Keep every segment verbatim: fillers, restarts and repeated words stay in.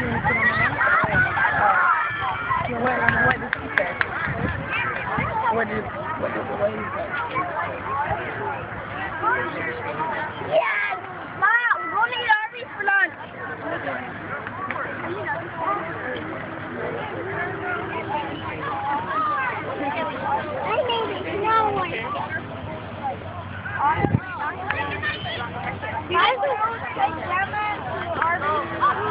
What, what did she say? What did, what did the lady say? Yes! Mom, we're going to eat Arby's for lunch. I made it. No one. Guys, Grandma, Arby's.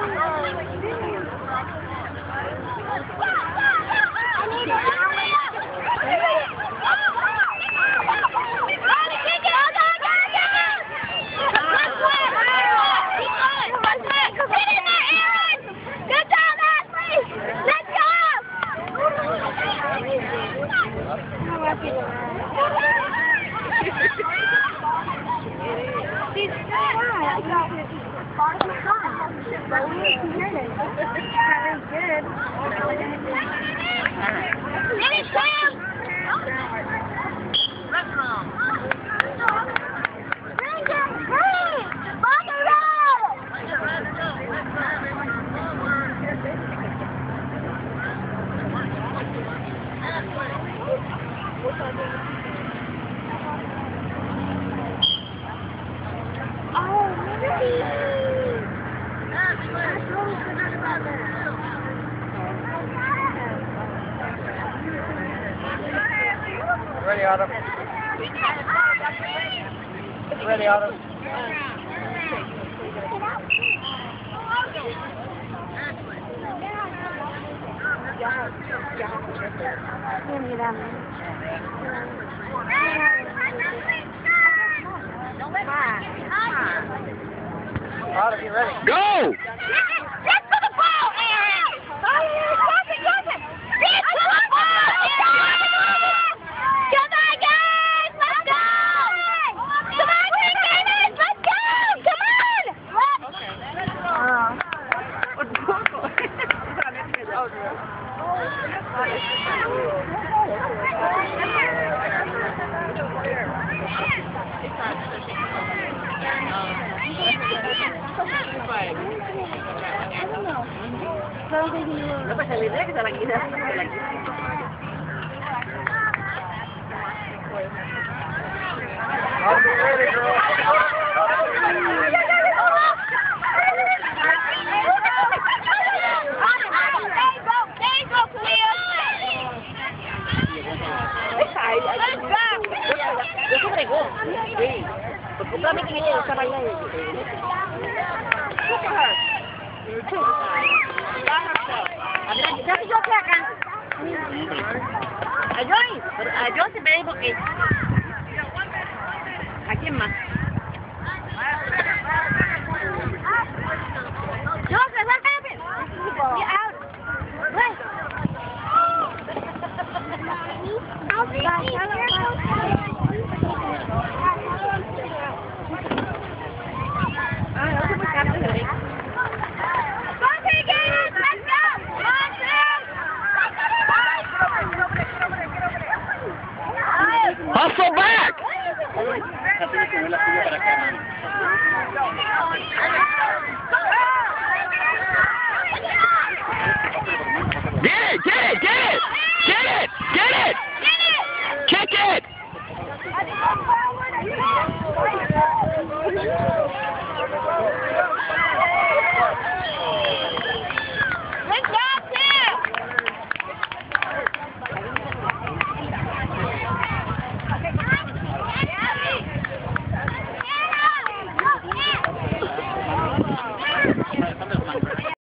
I need it. She's Finish, Sam! Ready, Autumn? Ready, Autumn? Autumn, you ready? Go! Let's for the ball, Eryn! Pass it, pass it! Let's for the ball, Eryn! Come on, guys! Let's go! Come on, Eryn! Let's go! No pasa nada que se la quita. I'll be ready, girl. Yo se bregó. Sí. Porque otra vez que ella está bailando. Adelante, ya que yo estoy acá. A Joy, a Joy se ve porque... ¿A quién más?